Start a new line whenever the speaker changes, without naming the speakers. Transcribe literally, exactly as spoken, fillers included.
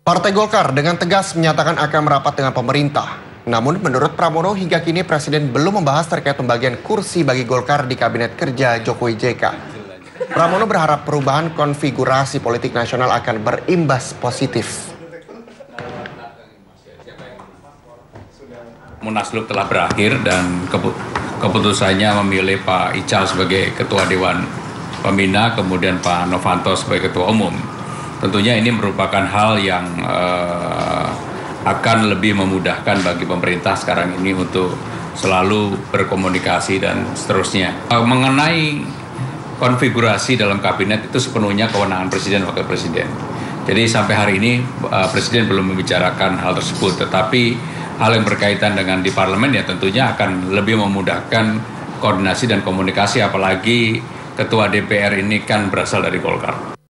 Partai Golkar dengan tegas menyatakan akan merapat dengan pemerintah. Namun menurut Pramono hingga kini Presiden belum membahas terkait pembagian kursi bagi Golkar di Kabinet Kerja Jokowi J K. Pramono berharap perubahan konfigurasi politik nasional akan berimbas positif.
Munaslup telah berakhir dan keputusannya memilih Pak Ical sebagai Ketua Dewan Pembina, kemudian Pak Novanto sebagai Ketua Umum. Tentunya ini merupakan hal yang uh, akan lebih memudahkan bagi pemerintah sekarang ini untuk selalu berkomunikasi dan seterusnya. Uh, mengenai konfigurasi dalam kabinet itu sepenuhnya kewenangan Presiden dan Wakil Presiden. Jadi sampai hari ini uh, Presiden belum membicarakan hal tersebut, tetapi hal yang berkaitan dengan di parlemen ya tentunya akan lebih memudahkan koordinasi dan komunikasi, apalagi Ketua D P R ini kan berasal dari Golkar.